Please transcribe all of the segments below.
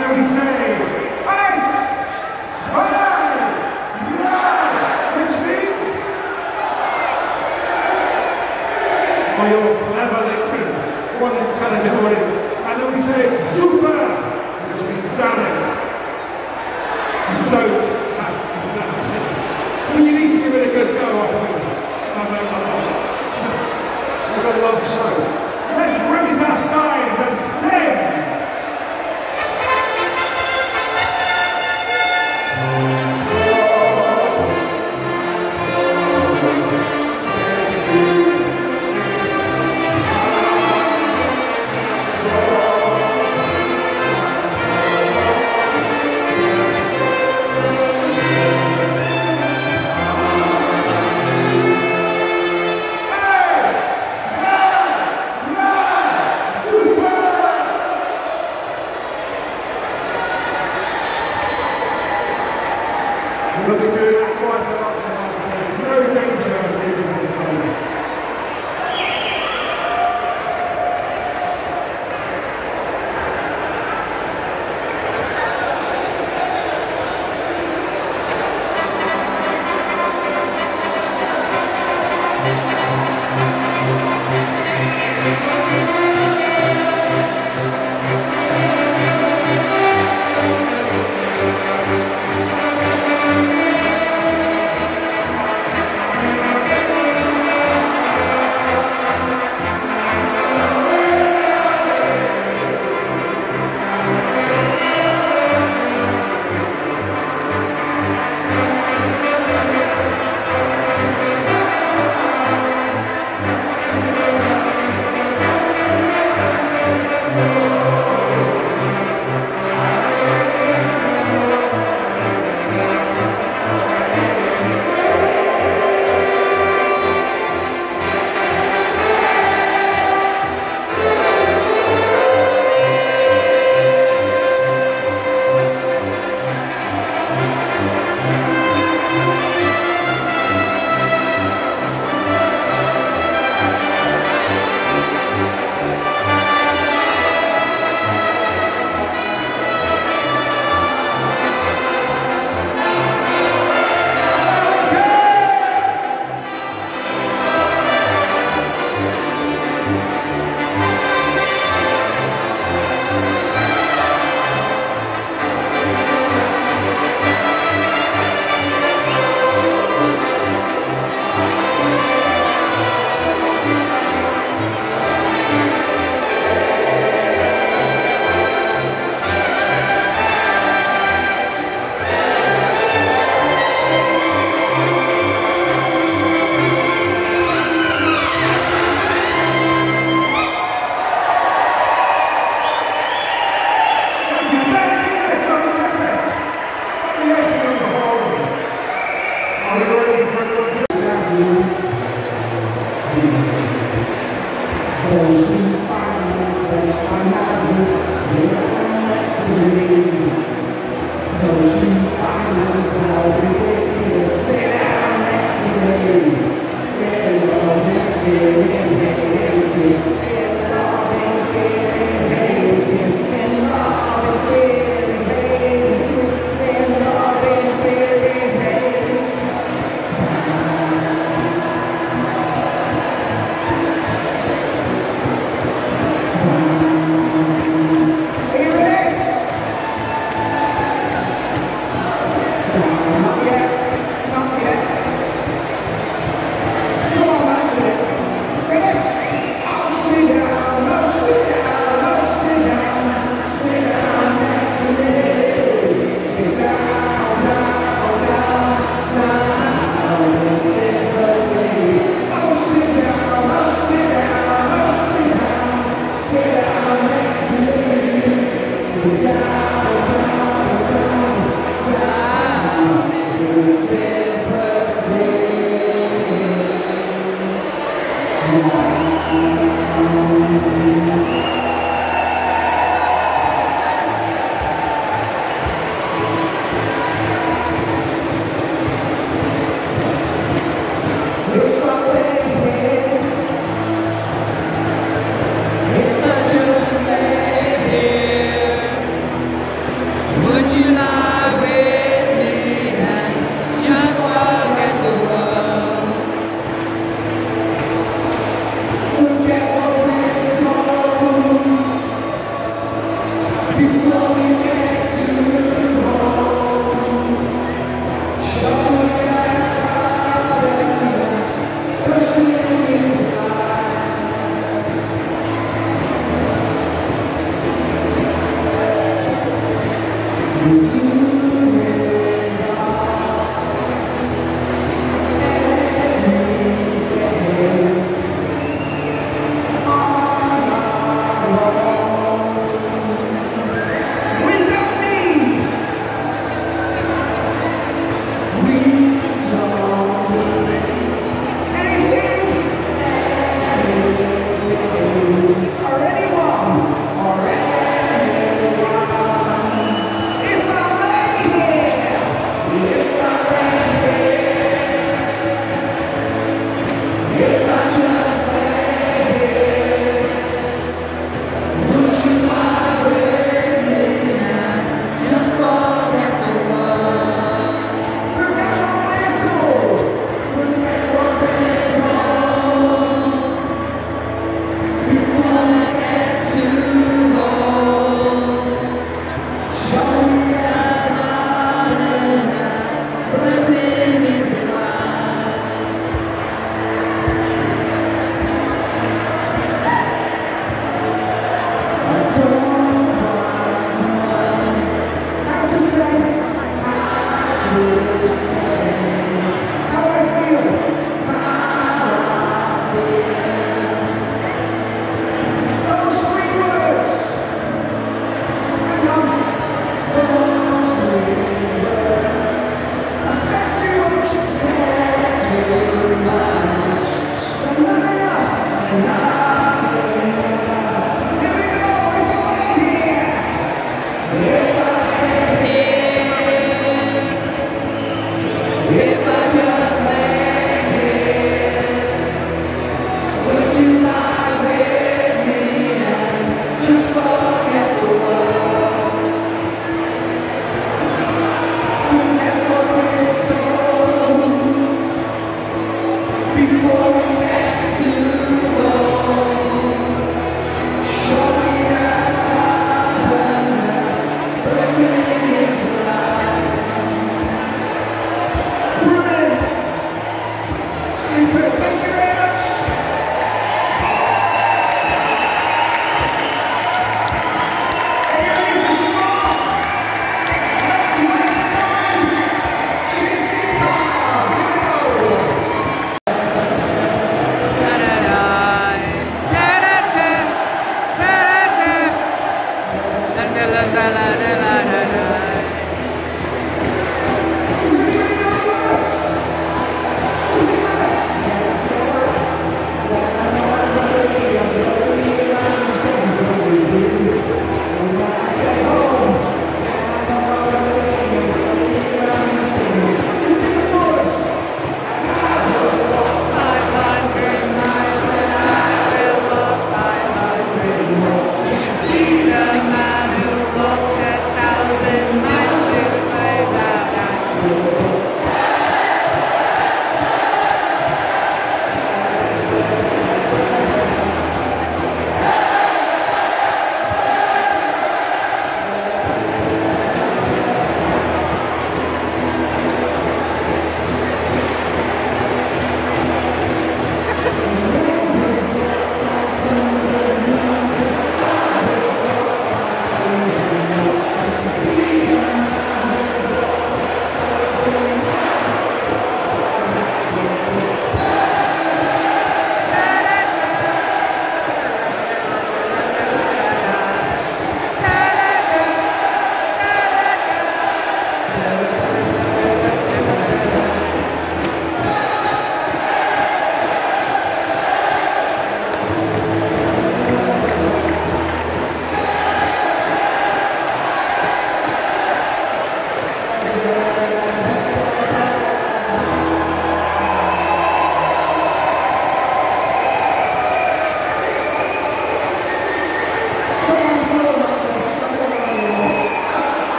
then we say, eins, zwei, drei, which means, oh, you're clever liquid, what an intelligent audience. And then we say, super, which means damn it. You don't have to damn it. Well, you need to give it a good go, I think. We've got a long show. Let's raise our steins and sing! We'll be doing that quite a lot tonight, so there's no danger of leaving this song. Those who find themselves are not sit down next to me. Those who find themselves ridiculous, sit down next to me. In love and fear and hate, in love and fear and hate, in love and fear and hate, in love and fear and hate.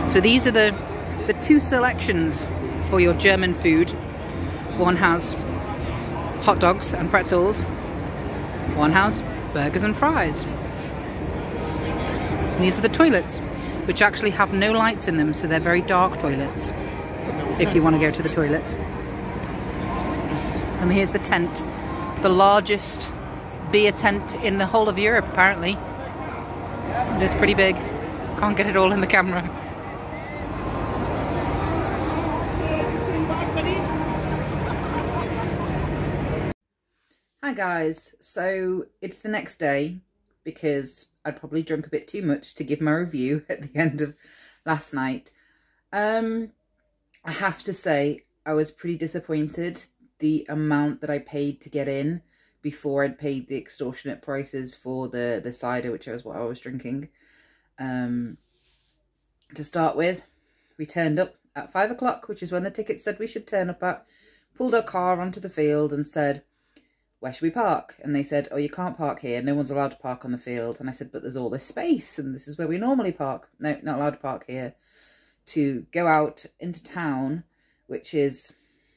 So these are the two selections for your German food. One has hot dogs and pretzels. One has burgers and fries. And these are the toilets, which actually have no lights in them, so they're very dark toilets if you want to go to the toilet. And here's the tent, the largest beer tent in the whole of Europe, apparently. It is pretty big. Can't get it all in the camera. Hi guys, so it's the next day because I'd probably drunk a bit too much to give my review at the end of last night. I have to say I was pretty disappointed the amount that I paid to get in before I'd paid the extortionate prices for the cider, which was what I was drinking. To start with, we turned up at 5 o'clock, which is when the ticket said we should turn up at, pulled our car onto the field and said, where should we park? And they said, oh, you can't park here. No one's allowed to park on the field. And I said, but there's all this space and this is where we normally park. No, not allowed to park here. To go out into town, which is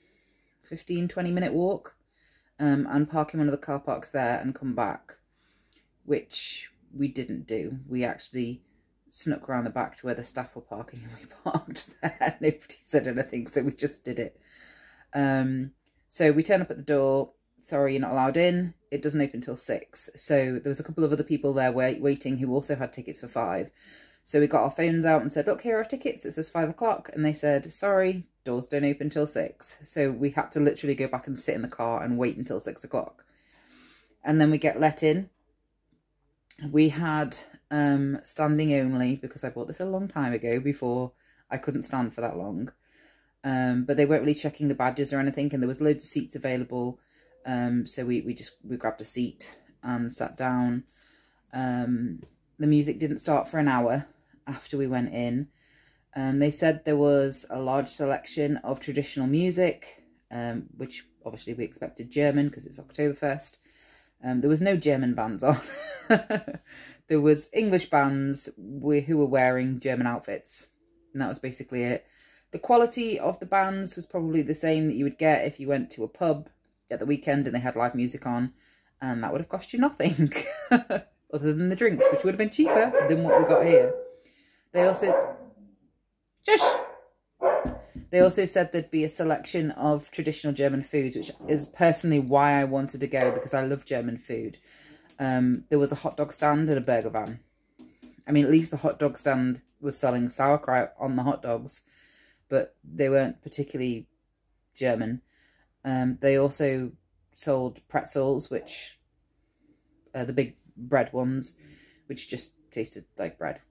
15-20 minute walk, and park in one of the car parks there and come back, which we didn't do. We actually snuck around the back to where the staff were parking and we parked there. Nobody said anything, so we just did it. So we turn up at the door. Sorry, you're not allowed in. It doesn't open till 6. So there was a couple of other people there waiting who also had tickets for 5. So we got our phones out and said, look, here are our tickets. It says 5 o'clock. And they said, sorry, doors don't open till 6. So we had to literally go back and sit in the car and wait until 6 o'clock. And then we get let in. We had standing only because I bought this a long time ago before I couldn't stand for that long. But they weren't really checking the badges or anything. And there was loads of seats available. So we grabbed a seat and sat down. The music didn't start for an hour after we went in. They said there was a large selection of traditional music, which obviously we expected German because it's Oktoberfest. There was no German bands on. There was English bands who were wearing German outfits. And that was basically it. The quality of the bands was probably the same that you would get if you went to a pub at the weekend and they had live music on, and that would have cost you nothing other than the drinks, which would have been cheaper than what we got here. They also said there'd be a selection of traditional German foods, which is personally why I wanted to go, because I love German food. There was a hot dog stand and a burger van. I mean, at least the hot dog stand was selling sauerkraut on the hot dogs, but they weren't particularly German. They also sold pretzels, which the big bread ones, which just tasted like bread.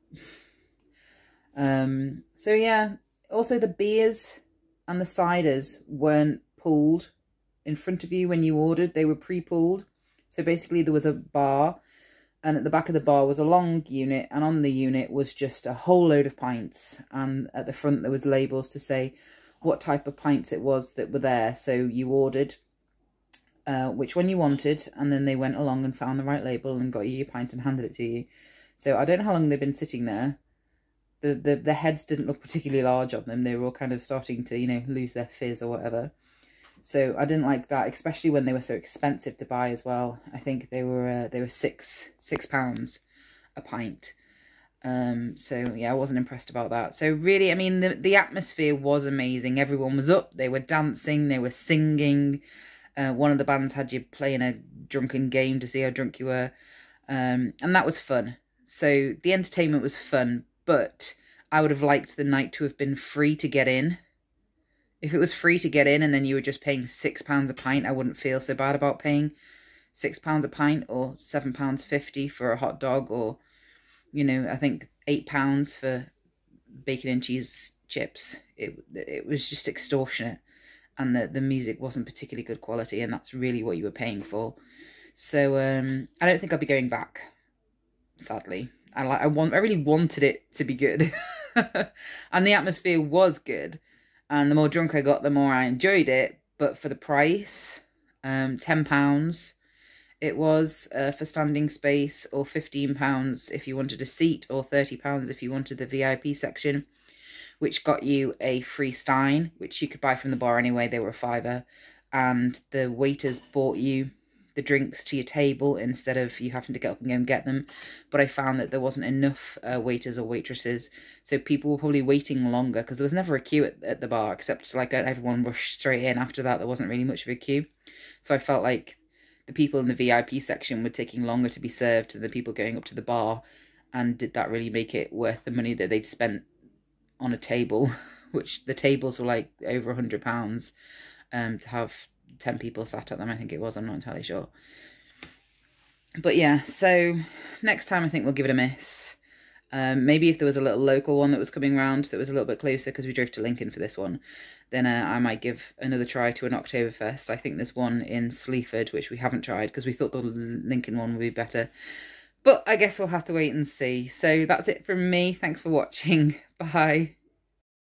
So yeah, also the beers and the ciders weren't pulled in front of you when you ordered. They were pre-pulled. So basically there was a bar, and at the back of the bar was a long unit, and on the unit was just a whole load of pints, and at the front there was labels to say what type of pints it was that were there. So you ordered which one you wanted, and then they went along and found the right label and got you your pint and handed it to you. So I don't know how long they've been sitting there. The heads didn't look particularly large on them. They were all kind of starting to, you know, lose their fizz or whatever. So I didn't like that, especially when they were so expensive to buy as well. I think they were £6 a pint. So yeah, I wasn't impressed about that. So really, I mean, the atmosphere was amazing. Everyone was up, they were dancing, they were singing. One of the bands had you playing a drunken game to see how drunk you were. And that was fun. So the entertainment was fun, but I would have liked the night to have been free to get in. If it was free to get in and then you were just paying £6 a pint, I wouldn't feel so bad about paying £6 a pint, or £7.50 for a hot dog, or, you know, I think £8 for bacon and cheese chips. It was just extortionate, and the music wasn't particularly good quality, and that's really what you were paying for. So I don't think I'll be going back, sadly. I really wanted it to be good, and the atmosphere was good. And the more drunk I got, the more I enjoyed it. But for the price, £10 it was for standing space, or £15 if you wanted a seat, or £30 if you wanted the VIP section, which got you a free stein, which you could buy from the bar anyway. They were a £5, and the waiters bought you the drinks to your table instead of you having to get up and go and get them. But I found that there wasn't enough waiters or waitresses, so people were probably waiting longer, because there was never a queue at the bar, except like everyone rushed straight in. After that, there wasn't really much of a queue, so I felt like the people in the VIP section were taking longer to be served than the people going up to the bar. And did that really make it worth the money that they'd spent on a table, which the tables were like over £100 to have 10 people sat at them, I think it was. I'm not entirely sure. But yeah, so next time I think we'll give it a miss. Maybe if there was a little local one that was coming round that was a little bit closer, because we drove to Lincoln for this one, then I might give another try to an Oktoberfest. I think there's one in Sleaford, which we haven't tried, because we thought the Lincoln one would be better. But I guess we'll have to wait and see. So that's it from me. Thanks for watching. Bye.